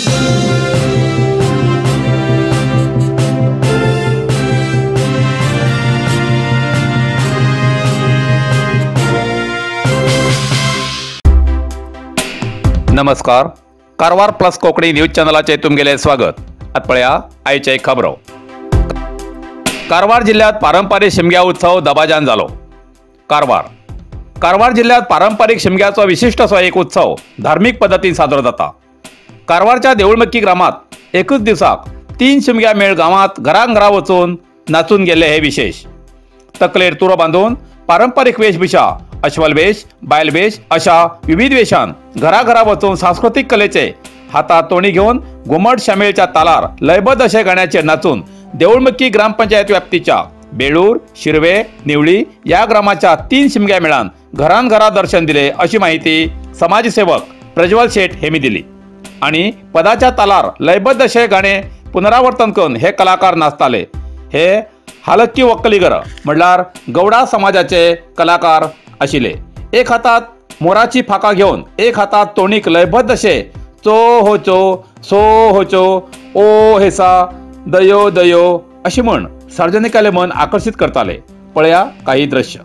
नमस्कार. Karwar plus Konkani news चॅनलाचे तुमगेले स्वागत. आतपळ्या आयचे खबरो. कारवार जिल्ह्यात पारंपरिक शिमग्या उत्सव दबाजान जालो. कारवार जिल्ह्यात पारंपरिक शिमग्याचो विशिष्ट असो एक उत्सव धार्मिक पद्धतीन साजरो जाता. कारवारच्या देऊळमक्की ग्रामात एकूच दिवसाक 3 शिमग्या मेळ गावात घरां वचून नाचून गेले हे विशेष. तकलेर तुरो बांधून पारंपरिक वेशभूषा अश्वलवेश, बायलवेश अशा विविध वेशान घरा वचून सांस्कृतिक कलेचे हातात तोणी घेऊन घुमट शामेळच्या तालार लयबद्ध अशा गाण्याचेर नाचून देऊळमक्की ग्रामपंचायत व्याप्तीच्या बेळूर, शिरवे, निवळी या ग्रामाच्या 3 शिमग्या मेळान घरां दर्शन दिले अशी माहिती समाजसेवक प्रज्वल शेठ हेमी दिली. आणि पदाच्या तालार लयबद्ध अशे गाणे पुनरावर्तन करून हे कलाकार नाचताले. हे हालक्की वक्कलीगर म्हणल्यार गौडा समाजाचे कलाकार आशिले. एक हातात मोराची फाका घेऊन एक हातात तोणीक लयबद्ध अशे चो हो चो, सो हो चो, ओ हेसा, दयो दयो अशी म्हण सार्वजनिकाले मन आकर्षित करताले. पळया काही दृश्य.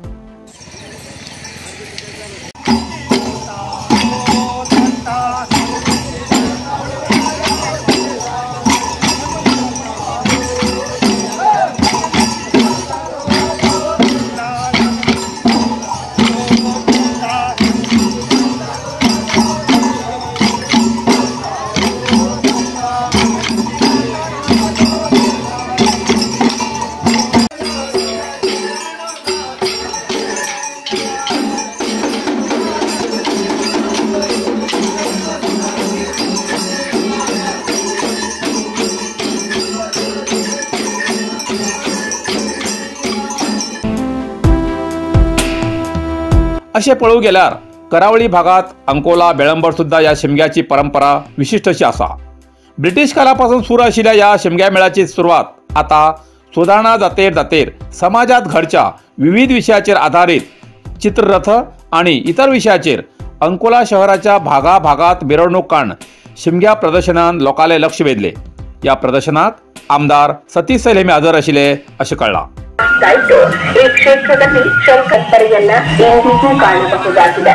असे पळू गेल्यार करावळी भागात अंकोला बेळंबर सुद्धा या शिमग्याची परंपरा विशिष्ट अशी आसा. ब्रिटिश काळापासून सुरू आशिल्ल्या या शिमग्या मेळाची सुरवात आता सुधारणा जातेर समाजात घडच्या विविध विषयाचेर आधारित चित्ररथ आणि इतर विषयाचेर अंकोला शहराच्या भागात मिरवणूक काढून शिमग्या प्रदर्शनान लोकांले लक्ष वेधले. या प्रदर्शनाक आमदार सतीश सैल हेमी हजर आशिल्ले अशें कळला. ಈ ಕ್ಷೇತ್ರದಲ್ಲಿ ಶಂಕರಯ್ಯನ್ನ ಎಂದಿಗೂ ಕಾಣಬಹುದಾಗಿದೆ.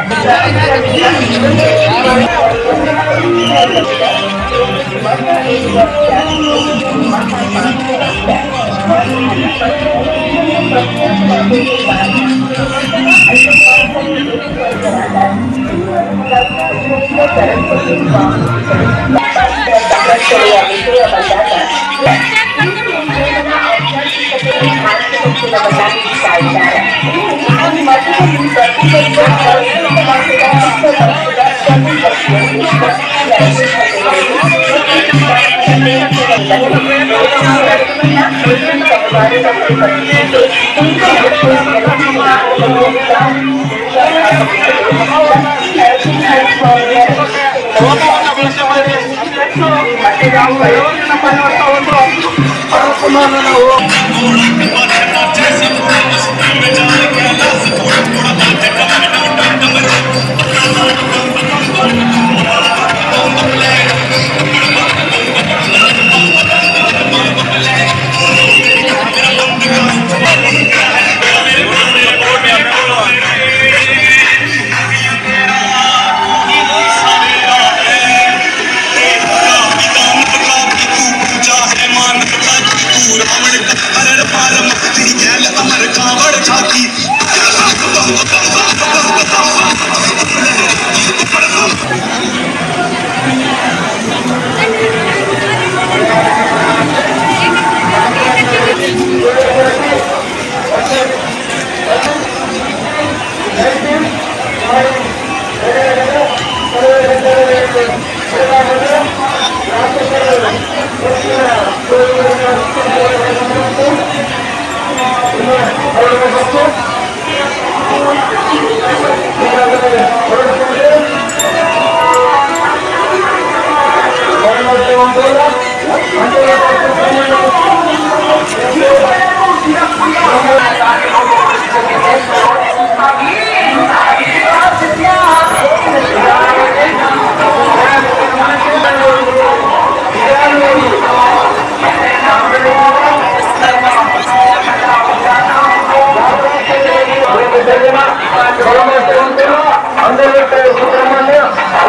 ಸುಬ್ರಹ್ಮಣ್ಯ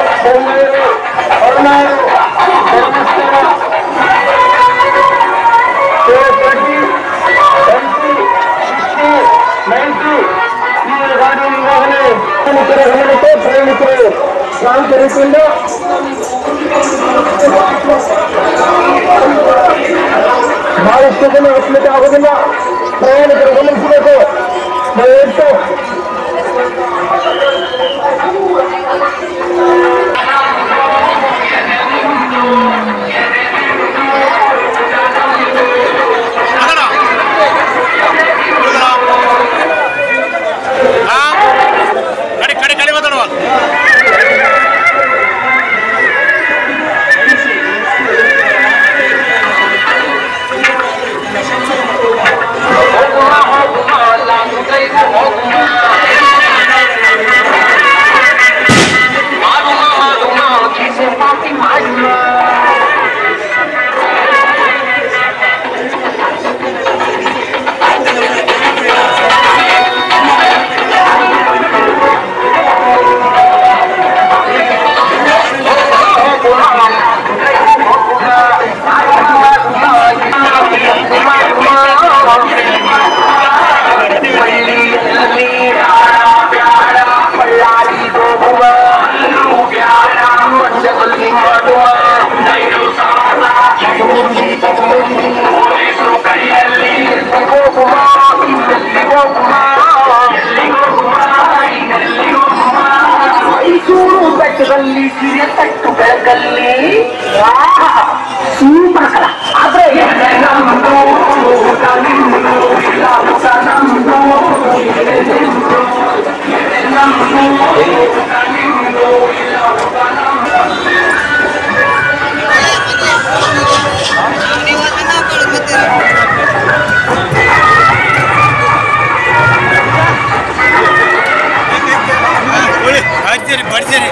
ಪ್ರಯಾಣಿಕರು ಶಾಂತ ರೀತಿಯಿಂದ ಬಹಳಷ್ಟು ಜನ ಒಪ್ಪಲಿಕ್ಕೆ ಆಗುದಿಲ್ಲ. ಪ್ರಯಾಣಿಕರು ಗಮನಿಸಬೇಕು. ದಯವಿಟ್ಟು ಬೆಟ್ಟದಲ್ಲಿ ಸಿರಿಯತಟ್ಟು ಬೆಳಕಲ್ಲಿ ಸೂಪರ್ ಕಲ ಆದ್ರೆ ಬರ್ತೀರಿ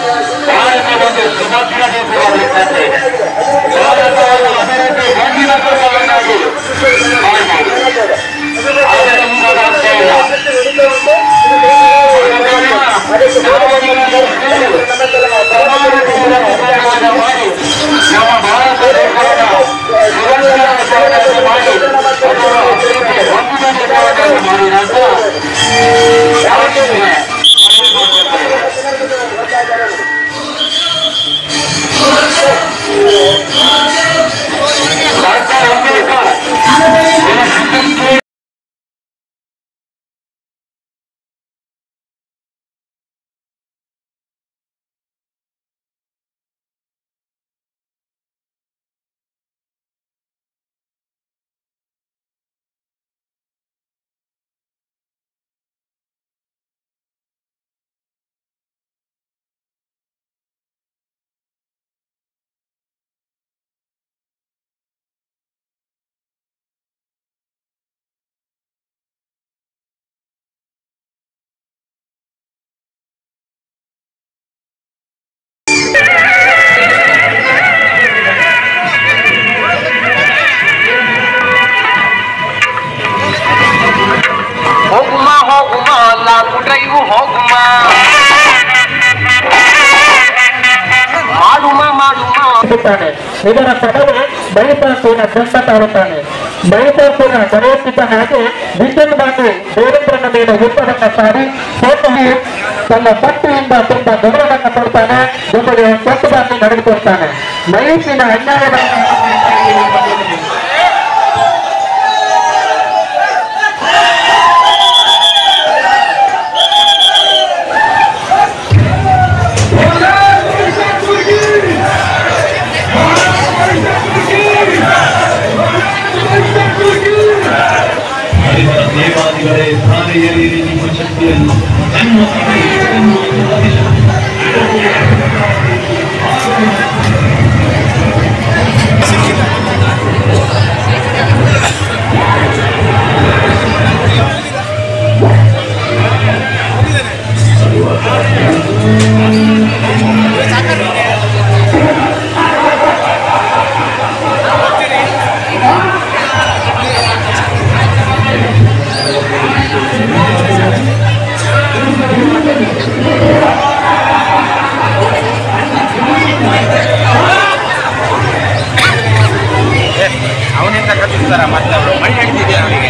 ಸುಭದ್ರ ನೀಡುತ್ತಾನೆ. ಇದರ ಪದವು ಬೈಪಾಸಿನ ದಂಡ ತಾಳುತ್ತಾನೆ. ಬೈಪಾಸಿನ ಗಣೇಶನಾಗಿ ವಿದ್ಯುತ್ ಬಾಂಧು ದೇವೇಂದ್ರನ ಮೇಲೆ ಯುದ್ಧವನ್ನು ಸಾರಿ ಸೋತಲ್ಲಿ ತನ್ನ ಭಕ್ತಿಯಿಂದ ತುಂಬ ಗೌರವವನ್ನು ಕೊಡ್ತಾನೆ. ಜೊತೆಗೆ ಸ್ವಚ್ಛವಾಗಿ ನಡೆದುಕೊಳ್ತಾನೆ. ಮಹೇಶಿನ ಅನ್ಯಾಯವನ್ನು ದೇವಾದಿಗಳೇ ಧಾರೆಯಲ್ಲಿ ನಿಮ್ಮ ಶಕ್ತಿಯನ್ನು ಅವನಿಂದ ಕಲಿಸ್ತಾರ ಮತ್ತೆ ಅವರು ಮಣ್ಣು ಹಿಡಿದಿದೆ ಅವನಿಗೆ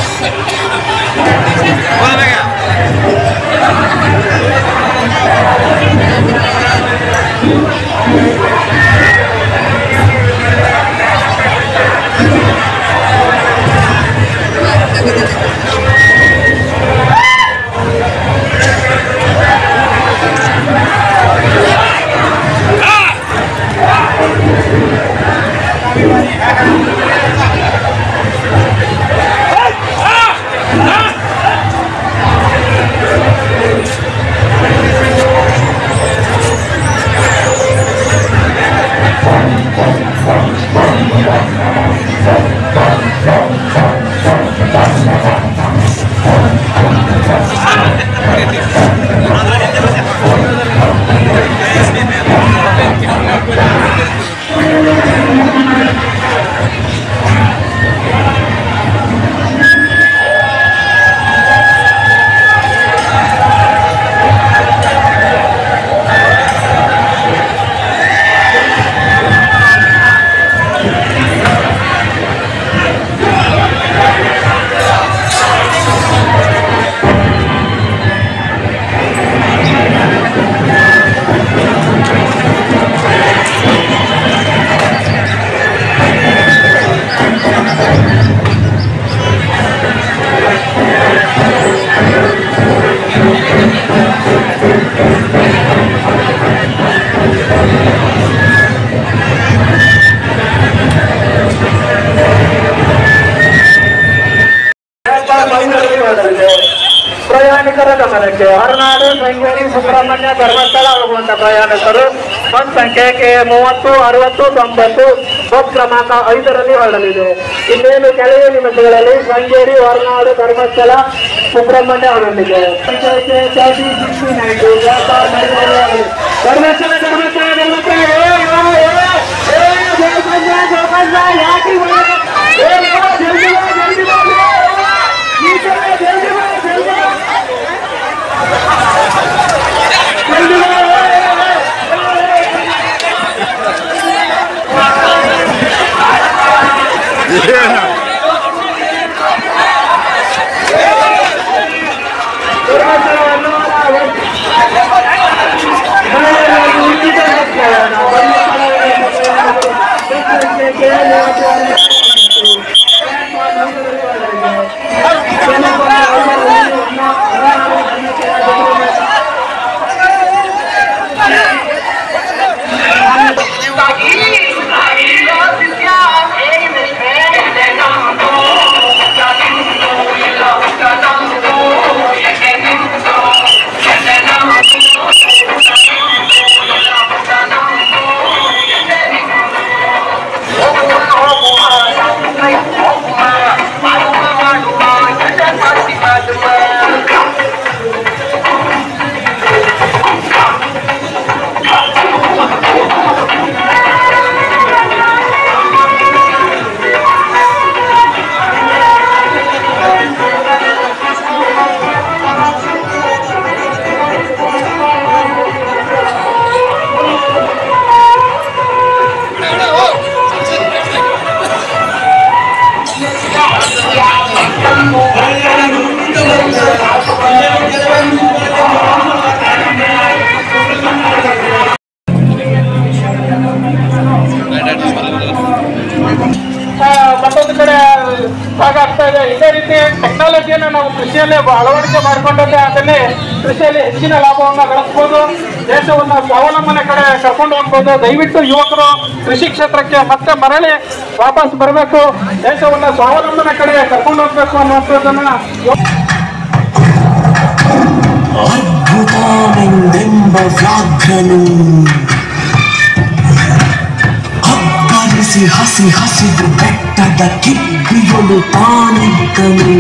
ಪ್ರಯಾಣಿಕರ ಗಮನಕ್ಕೆ ಹೊರನಾಡು ಶೃಂಗೇರಿ ಸುಬ್ರಹ್ಮಣ್ಯ ಧರ್ಮಸ್ಥಳ ಹೋಗುವಂತ ಪ್ರಯಾಣಿಕರು ಬಸ್ ಸಂಖ್ಯೆ KA30 60 90 ಬಸ್ ಕ್ರಮಾಂಕ 5ರಲ್ಲಿ ಹೊರಡಲಿದೆ. ಇನ್ನೇನು ಕೆಲವೇ ನಿಮಿಷಗಳಲ್ಲಿ ಶೃಂಗೇರಿ ಹೊರನಾಡು ಧರ್ಮಸ್ಥಳ ಸುಬ್ರಹ್ಮಣ್ಯ ಹೊರಡಲಿದೆ. ಧರ್ಮಸ್ಥಳ ಟೆಕ್ನಾಲಜಿಯನ್ನು ನಾವು ಕೃಷಿಯಲ್ಲಿ ಅಳವಡಿಕೆ ಮಾಡಿಕೊಂಡಂತೆ ಅದನ್ನೇ ಕೃಷಿಯಲ್ಲಿ ಹೆಚ್ಚಿನ ಲಾಭವನ್ನು ಗಳಿಸಬಹುದು, ದೇಶವನ್ನು ಸ್ವಾವಲಂಬನೆ ಕಡೆ ಕರ್ಕೊಂಡು ಹೋಗ್ಬೋದು. ದಯವಿಟ್ಟು ಯುವಕರು ಕೃಷಿ ಕ್ಷೇತ್ರಕ್ಕೆ ಮತ್ತೆ ಮರಳಿ ವಾಪಸ್ ಬರಬೇಕು, ದೇಶವನ್ನು ಸ್ವಾವಲಂಬನೆ ಕಡೆ ಕರ್ಕೊಂಡು ಹೋಗ್ಬೇಕು ಅನ್ನುವಂಥದ್ದನ್ನ ಅದ್ಭುತವೆಂದೆಂಬ ವ್ಯಾಘ್ರನು ಅಬ್ಬರಿಸಿ ಹಸಿ ಹಸಿದು ಬೆಟ್ಟದ ಕಿಬ್ಬಿಯೊಳು ತಾನಿದ್ದನು.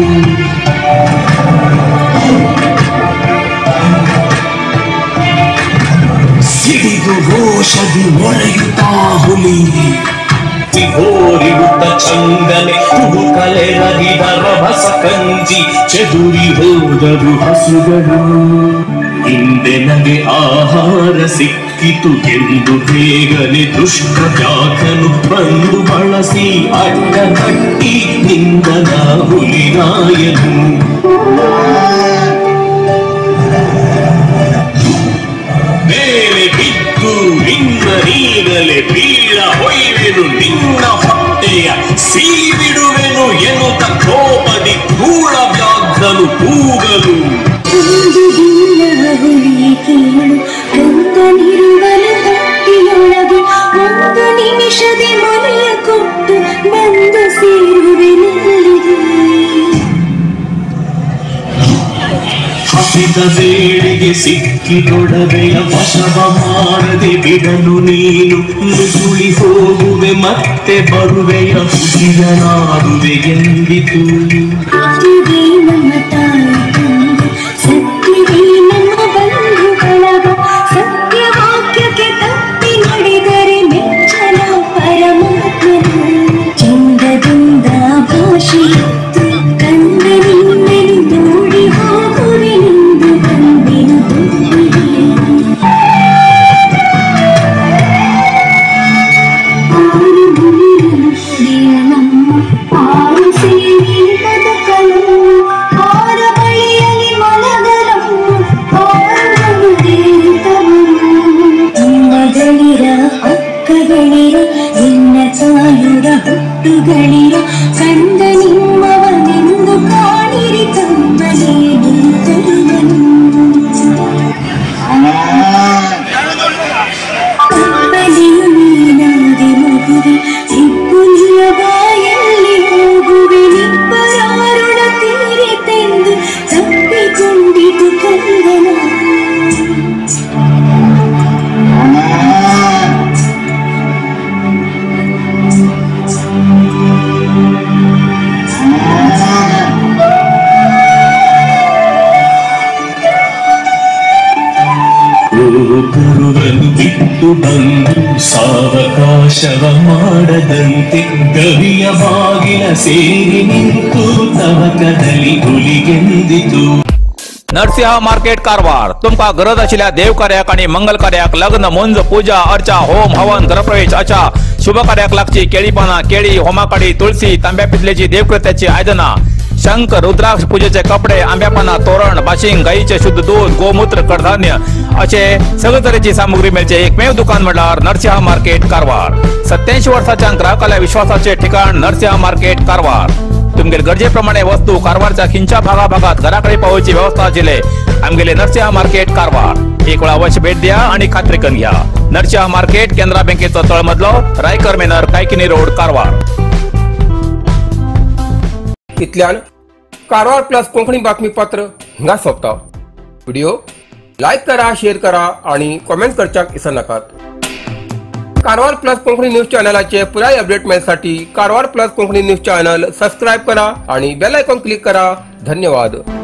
ಸಿಡಿದು ರೋಷದಿ ಮೊರೆಯುತ್ತಾ ಹುಲಿ ಹೋರಿಡುತ್ತ ಚಂಗನೆ ತುಡುಕಲೆರಗಿದ ರಭಸ ಕಂಜಿ ಚೆದುರಿ ಹೋದರು ಹಸುಗಳು. ಹಿಂದೆ ನಗೆ ಆಹಾರ ಸಿಕ್ಕಿತು ಎಂದು ಬೇಗನೆ ದುಷ್ಟ ವ್ಯಾಘ್ರನು ಬಂದು ಬಳಸಿ ಅಡ್ಡ ಕಟ್ಟಿ ನಿಂದನ ಹುಲಿರಾಯನು. ಮೇಲೆ ಬಿದ್ದು ನಿನ್ನ ನೀನಲೆ ಬೀಳ ಹೊಯ್ವೆನು ನಿನ್ನ ಹೊಟ್ಟೆಯ ಸೀಬಿಡುವೆನು ಎನ್ನುತ್ತ ಕೋಪದಿ ಕ್ರೂರ ವ್ಯಾಘ್ರನು ಕೂಗಲು. ಒಂದು ನಿಮಿಷದೆ ಮನೆಯ ಕೊಟ್ಟು ಬಂದು ಸೇರುವೆನು. ಹಸಿದ ಬೇಳೆಗೆ ಸಿಕ್ಕಿದೊಡವೆಯ ವಶವ ಮಾಡದೆ ಬಿಡಲು ನೀನು ನುಸುಳಿ ಹೋಗುವೆ ಮತ್ತೆ ಬರುವೆಯ ಹುಸಿಯನಾಡುವೆ ಎಂದಿತು. ಸತ್ಯವೇ ನಮ್ಮ ತಾಯಿ ತಂದೆ, ಸತ್ಯವೇ ನಮ್ಮ ಬಂಧು ಬಳಗ, ಸತ್ಯವಾಕ್ಯಕ್ಕೆ ತಪ್ಪಿ ನಡೆದರೆ ಮೆಚ್ಚಲ ಪರಮಾತ್ಮನು. ಚಂದದಿಂದ ಭಾಷೆಯಿತ್ತು ಕಂದ ನಿನ್ನೆನು ದೂಡಿ ಹೋಗುವೆನೆಂದು ಬಂದೆನು ತುಂಬಿಗೆ. ಆರು ಮುನಿರನು ಕುಡಿಯಲಮ್ಮ, ಆರು ಸೇರಿ ಬದುಕಲು, ಆರ ಬಳಿಯಲ್ಲಿ ಮಲಗಲಮ್ಮ, ಆರು ದೇತವನು. ಅಮ್ಮಗಳಿರ ಅಕ್ಕಗಳಿರ ನಿನ್ನ ತಾಯುರ ಹುಟ್ಟುಗಳಿರ ಕಂದ ನಿಮ್ಮವನೆಂದು ಕಾಣಿರಿ ತಮ್ಮನೇ ತರುವನು. ಕಪ್ಪಲೆಯು ನೀನಾದೆ ಮಗುವೆ, ಸಿಬ್ಬುಲಿಯ ಬಾಯಲ್ಲಿ ಹೋಗುವೆ, ನಿಬ್ಬರಾರುಣ ತೀರಿತೆಂದು ತಪ್ಪಿಕೊಂಡಿತು ಕಂದನ. ಕರುವನ್ನು ಬಿಟ್ಟು ಬಂದು ಸಾವಕಾಶವ ಮಾಡದಂತೆ ಗವಿಯ ಬಾಗಿಲ ಸೇರಿ ನಿಂತು ತವಕದಲ್ಲಿ ಹುಲಿಗೆಂದಿತು. नरसिंह मार्केट कारवार तुमका गरज आशिल्ल्या देव कार्याक आणि मंगल कार्याक, लग्न, मुंज, पूजा, अर्चा, होम, हवन, गृहप्रवेश अशा शुभ कार्याक लागची केळी पानां, केळी, होमाकडी, तुळसी, तांब्या पितलेची देवकृत्याची आयदनां, शंख, रुद्राक्ष पूजेचे कपडे, आंब्या पानां, तोरण, बाशिंग, गाईचे शुद्ध दूध, गोमूत्र, कडधान्य असे सगळे तरेची सामुग्री मेळचे एकमेव दुकान म्हटल्यार नरसिंह मार्केट कारवार. 87 वर्सांच्या ग्राहकाल्या विश्वासाचे ठिकाण नरसिंह मार्केट कारवार. तुमगेर गरजेप्रमाणे वस्तू कारवारच्या खिंच्या भागाभागात घराकडे पावोवची व्यवस्था आशिल्ले आमगेले नरसिंह मार्केट कारवार. एक वेळा अवश्य भेट द्या आणि खात्री करून घ्या. नरसिंह मार्केट केंद्रा बँकेचो तळमजलो, रायकर मेनर, कायकिनी रोड, कारवार. इतल्यान कारवार प्लस कोंकणी बातमीपत्र हिंगा सोंपता. व्हिडिओ लाईक करा, शेअर करा आणि कमेंट करच्याक विसरनाकात. कारवार प्लस कोंकणी न्यूज चॅनलाचे पुराय अपडेट मेळसाठी Karwar plus Konkani news channel subscribe करा आणि बेल आयकॉन क्लिक करा. धन्यवाद.